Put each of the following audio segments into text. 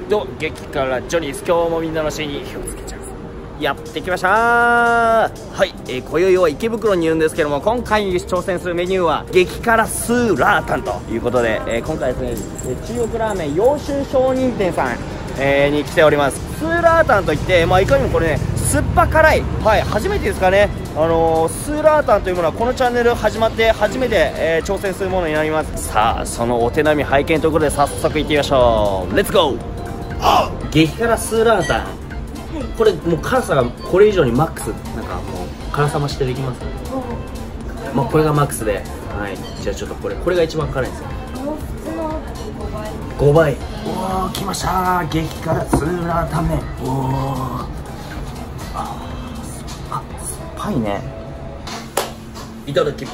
ど激辛ジョニーズ、今日もみんなのシーンに火をつけちゃう。やってきましたー。はい、今宵は池袋にいるんですけども、今回挑戦するメニューは激辛スーラータンということで、今回ですね、中国ラーメン揚州商人店さん、に来ております。スーラータンといって、いかにもこれね、酸っぱ辛い、はい、初めてですかね、スーラータンというものはこのチャンネル始まって初めて、挑戦するものになります。さあ、そのお手並み拝見ということで早速いってみましょう。レッツゴー。激辛スーラータン、これもう辛さがこれ以上にマックス、なんかもう辛さ増してできますね。これがマックスで、はい、じゃあちょっとこれが一番辛いんですよ。5倍。おお、来ましたー、激辛スーラータン麺。おお、酸っぱいね。いただきます。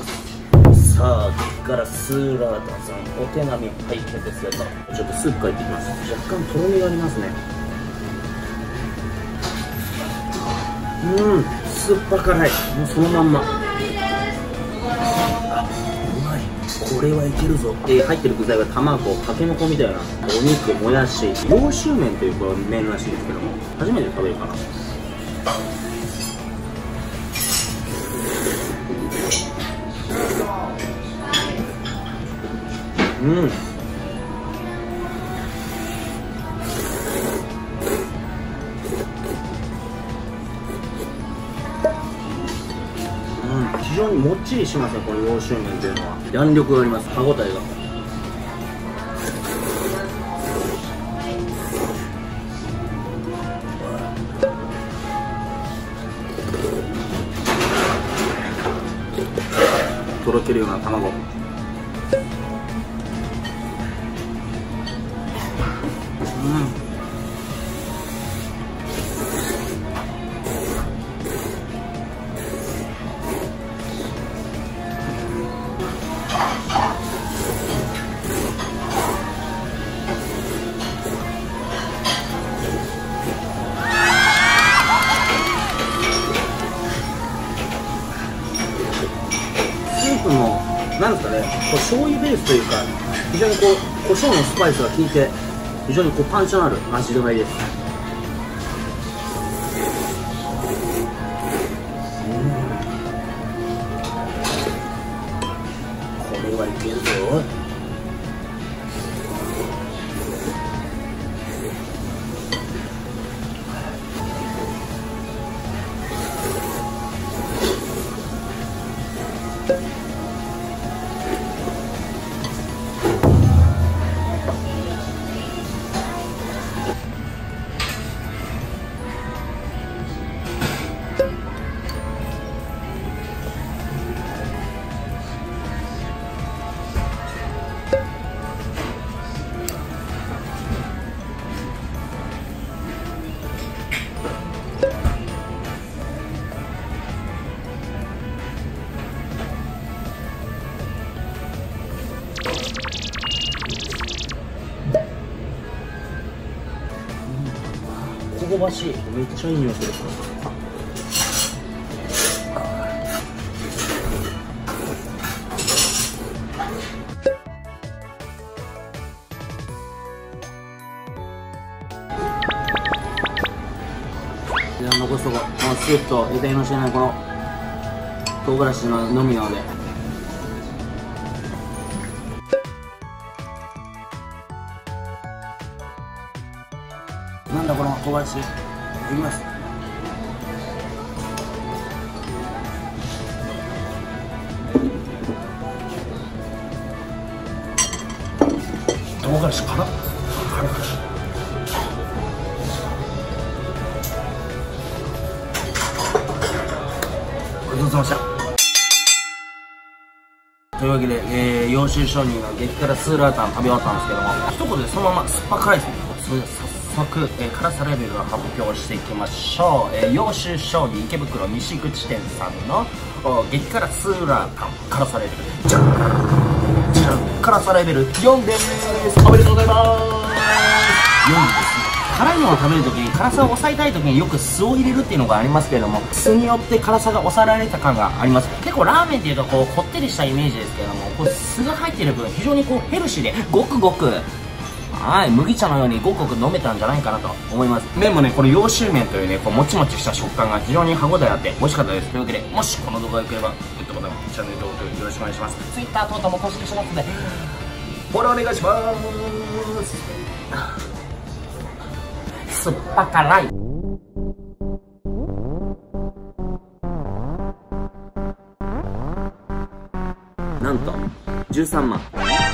さあ、激辛スーラータンさん、お手並み拝見ですよ。ちょっとスープからいってきます。若干とろみがありますね。酸っぱ辛い、もうそのまんま。あ、うまい、これはいけるぞ。入ってる具材は卵、かけのこみたいなお肉、もやし、揚州麺というこの麺らしいですけども、初めて食べるかな。非常にもっちりしますね、この揚州麺というのは。弾力があります、歯ごたえが。とろけるような卵。なんですかね、醤油ベースというか、非常に胡椒のスパイスが効いて、非常にパンチのある味わいです。これはいけるぞ。香ばしい、めっちゃいい匂いする。では残すとこのスープと得体の知れないこの唐辛子ののみなので、なんだこの唐辛子、いきます。唐辛子辛っ。ごちそうさまでした。というわけで、揚州商人の激辛スーラータン食べ終わったんですけども、一言でそのまま酸っぱ辛いですね。早速、辛さレベルを発表していきましょう。揚州商人池袋西口店さんの激辛スーラータン辛さレベル、じゃんじゃん、辛さレベル4です。おめでとうございます。4です。辛いものを食べるときに辛さを抑えたいときによく酢を入れるっていうのがありますけれども、酢によって辛さが抑えられた感があります。結構ラーメンっていうとこってりしたイメージですけれども、酢が入っている分非常にヘルシーでごくごくはい、麦茶のようにごくごく飲めたんじゃないかなと思います。麺もね、この揚州麺というね、こうもちもちした食感が非常に歯応えあって美味しかったです。というわけで、もしこの動画が良ければ、グッドボタン、チャンネル登録よろしくお願いします。Twitter 等々も公式しますので、フォローお願いします。酸っぱ辛い。なんと13万。